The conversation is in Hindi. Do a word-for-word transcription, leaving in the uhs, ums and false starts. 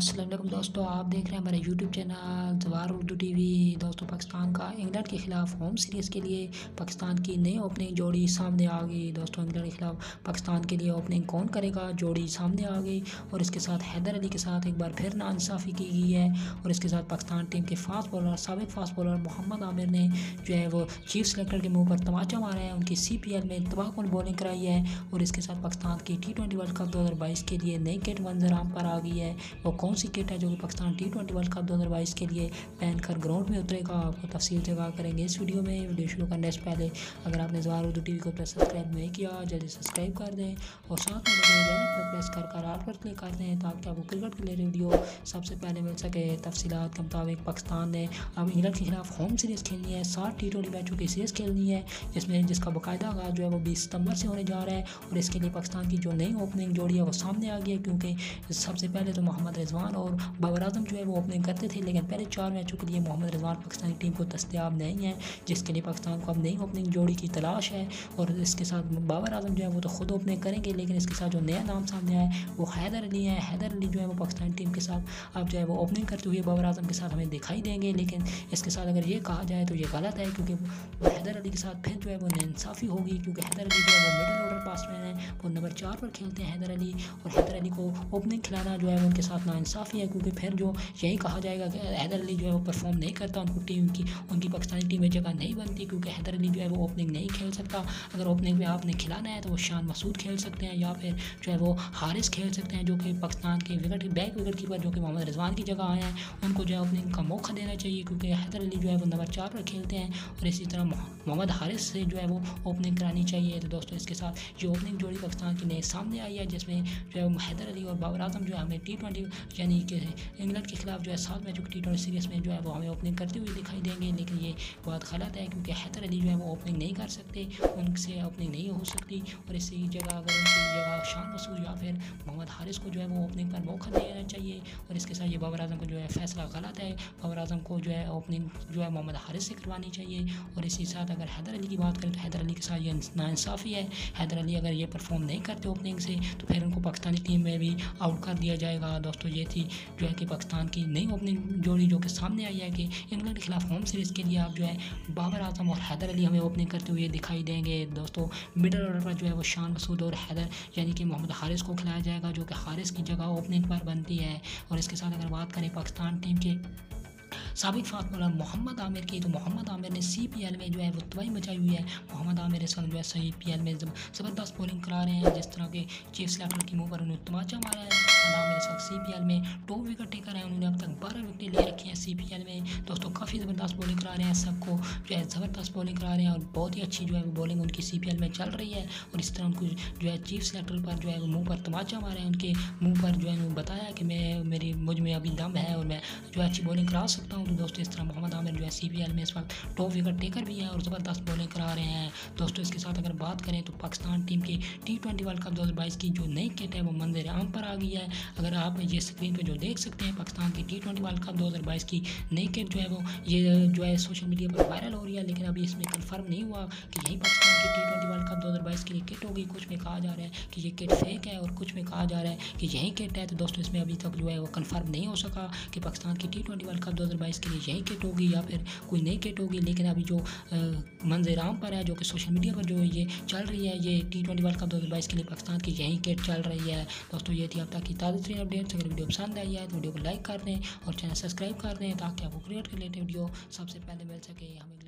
अस्सलाम वालेकुम दोस्तों, आप देख रहे हैं हमारे YouTube channel Jawahar Urdu TV. दोस्तों, पाकिस्तान का इंग्लैंड के खिलाफ होम सीरीज़ के लिए पाकिस्तान की नई ओपनिंग जोड़ी सामने आ गई। दोस्तों, इंग्लैंड के खिलाफ पाकिस्तान के लिए ओपनिंग कौन करेगा, जोड़ी सामने आ गई और इसके साथ हैदर अली के साथ एक बार फिर नाइंसाफ़ी की गई है। और इसके साथ पाकिस्तान टीम के फास्ट बॉलर साबिक फास्ट बॉलर मोहम्मद आमिर ने जो है वो चीफ सेलेक्टर के मुँह पर तमाचा मारा है। उनकी सी पी एल में तबाहकुन बॉलिंग कराई है। और इसके साथ पाकिस्तान की टी ट्वेंटी वर्ल्ड कप दो हज़ार बाईस के लिए नई किट मंजर आम पर आ गई है। वो कौन सी किट है जो कि Pakistan T twenty World Cup दो हज़ार बाईस के लिए पहनकर ग्राउंड में उतरेगा, आपको तफसील जगह करेंगे इस वीडियो में। वीडियो शुरू करने से पहले अगर आपने जवाहर उर्दू टीवी को सब्सक्राइब नहीं किया, जल्दी सब्सक्राइब कर दें और साथ में लगे बेल पर प्रेस कर कर आल पर क्लिक कर दें ताकि आपको क्रिकेट के लिए वीडियो सबसे पहले मिल सके। तफसीलात के मुताबिक पाकिस्तान ने अब इंग्लैंड के खिलाफ होम सीरीज़ खेलनी है, सात टी ट्वेंटी मैचों की सीरीज़ खेलनी है, जिसमें जिसका बाकायदा आगाज़ जो है वो बीस सितंबर से होने जा रहा है। और इसके लिए पाकिस्तान की जो नई ओपनिंग जोड़ी है वो सामने आ गई है, क्योंकि सबसे पहले तो मोहम्मद रिजवान और बाबर आजम जो है वो ओपनिंग करते थे, लेकिन पहले चार मैचों के लिए मोहम्मद रिजवान पाकिस्तानी टीम को दस्तयाब नहीं है, जिसके लिए पाकिस्तान को अब नई ओपनिंग जोड़ी की तलाश है। और इसके साथ बाबर आजम जो है वो तो खुद ओपनिंग करेंगे, लेकिन इसके साथ जो नया नाम सामने आया है वो हैदर अली है। हैदर अली जो है वो पाकिस्तानी टीम के साथ अब जो है वो ओपनिंग करते हुए बाबर आजम के साथ हमें दिखाई देंगे। लेकिन इसके साथ अगर ये कहा जाए तो ये गलत है, क्योंकि हैदर अली के साथ फिर जो है वो नाइंसाफ़ी होगी, क्योंकि हैदर अली जो है वो मिडिल ऑर्डर बैट्समैन है, वो नंबर चार पर खेलते हैं हैदर अली। और हैदर अली को ओपनिंग खिलाना जो है वो उनके साथ नाइंसाफ़ी है, क्योंकि फिर जो यही कहा जाएगा कि हैदर अली जो है वो परफॉर्म नहीं करता, उनको टीम की उनकी पाकिस्तानी टीम में जगह नहीं बनती, क्योंकि हैदर अली जो है वो ओपनिंग नहीं खेल सकता। अगर ओपनिंग में आपने खिलाना है तो वो शान मसूद खेल सकते हैं या फिर जो है वो हारिस खेल सकते हैं, जो कि पाकिस्तान के विकेट बैक विकेट कीपर जो कि मोहम्मद रिजवान की जगह आए हैं, उनको जो है ओपनिंग का मौका देना चाहिए, क्योंकि हैदर अली जो है वो नंबर चार पर खेलते हैं। और इसी तरह मोहम्मद हारिस से जो है वो ओपनिंग करानी चाहिए। तो दोस्तों, इसके साथ ये ओपनिंग जोड़ी पाकिस्तान की नए सामने आई है, जिसमें जो है हैदर अली और बाबर आजम जो है हमें टी ट्वेंटी यानी कि इंग्लैंड के खिलाफ जो है सात मैचों की टी ट्वेंटी सीरीज़ में जो है वो हमें ओपनिंग करते हुए दिखाई देंगे। लेकिन ये बात गलत है, क्योंकि हैदर अली जो है वो ओपनिंग नहीं कर सकते, उनसे ओपनिंग नहीं हो सकती। और इसी जगह अगर उनकी जगह शान मसूद या फिर मोहम्मद हारिस को जो है वो ओपनिंग पर मौका देना चाहिए। और इसके साथ ये बाबर आजम को जो है फैसला गलत है, बाबर आजम को जो है ओपनिंग जो है मोहम्मद हारिस से करवानी चाहिए। और इसी साथ अगर हैदर अली की बात करें तो हैदर अली के साथ ये नाइंसाफ़ी है। हैदर अली अगर ये परफॉर्म नहीं करते ओपनिंग से तो फिर उनको पाकिस्तानी टीम में भी आउट कर दिया जाएगा। दोस्तों, ये थी जो है कि पाकिस्तान की नई ओपनिंग जोड़ी जो कि सामने आई है कि इंग्लैंड के खिलाफ होम सीरीज़ के लिए आप जो है बाबर आजम और हैदर अली हमें ओपनिंग करते हुए दिखाई देंगे। दोस्तों, मिडल ऑर्डर पर जो है वो शान मसूद और हैदर यानी कि मोहम्मद हारिस को खिलाया जाएगा, जो कि हारिस की जगह ओपनिंग पर बनती है। और इसके साथ अगर बात करें पाकिस्तान टीम के साबिक फास्ट बॉलर मोहम्मद आमिर की, तो मोहम्मद आमिर ने सी पी एल में जो है वो तबाही मचाई हुई है। मोहम्मद आमिर इस वक्त जो है सी पी एल में ज़बरदस्त बॉलिंग करा रहे हैं, जिस तरह के चीफ सेलेक्टर के मुँह पर उन्होंने तमाचा मारा है। मोहम्मद आमिर इस वक्त सी पी एल में टॉप विकेट टेकर हैं, उन्होंने अब तक बारह विकेट ले रखी हैं सी पी एल में। दोस्तों, काफ़ी ज़बरदस्त बॉलिंग करा रहे हैं, सबको जो है ज़बरदस्त बॉलिंग करा रहे हैं और बहुत ही अच्छी जो है वो बॉलिंग उनकी सी पी एल में चल रही है। और इस तरह उनको जो है चीफ सेलेक्टर पर जो है वो मुँह पर तमाचा मारा है, उनके मुँह पर जो है उन्होंने बताया कि मैं मेरी मुझ में अभी दम है और मैं जो है अच्छी बॉलिंग करा सकता हूँ। तो दोस्तों, इस तरह मोहम्मद आमिर जो है सी पी एल में इस वक्त टॉप विकेट टेकर भी है और ज़बरदस्त बॉलिंग करा रहे हैं। दोस्तों, इसके साथ अगर बात करें तो पाकिस्तान टीम की टी ट्वेंटी वर्ल्ड कप दो हज़ार बाईस की जो नई किट है वो मंजर आम पर आ गई है। अगर आप ये स्क्रीन पे जो देख सकते हैं पाकिस्तान की टी ट्वेंटी वर्ल्ड कप दो हज़ार बाईस की नई किट जो है वो ये जो है सोशल मीडिया पर वायरल हो रही है, लेकिन अभी इसमें कन्फर्म नहीं हुआ कि यही पाकिस्तान की टी ट्वेंटी वर्ल्ड कप दो हज़ार बाईस के लिए किट होगी। कुछ में कहा जा रहा है कि ये किट फेक है और कुछ में कहा जा रहा है कि यही किट है। तो दोस्तों, इसमें अभी तक जो है वो कन्फर्म नहीं हो सका कि पाकिस्तान की टी ट्वेंटी वर्ल्ड कप दो हज़ार बाईस के लिए यही किट होगी या फिर कोई नई किट होगी। लेकिन अभी जो मंजर आम पर है, जो कि सोशल मीडिया पर जो ये चल रही है, ये टी ट्वेंटी वर्ल्ड कप दो हज़ार बाईस के लिए पाकिस्तान की यही किट चल रही है। दोस्तों, ये थी अब तक की ताज़ा तरीन अपडेट्स। अगर वीडियो पसंद आई है तो वीडियो को लाइक कर दें और चैनल सब्सक्राइब कर दें ताकि आपको क्रिकेट के रिलेटेड वीडियो सबसे पहले मिल सके। हमें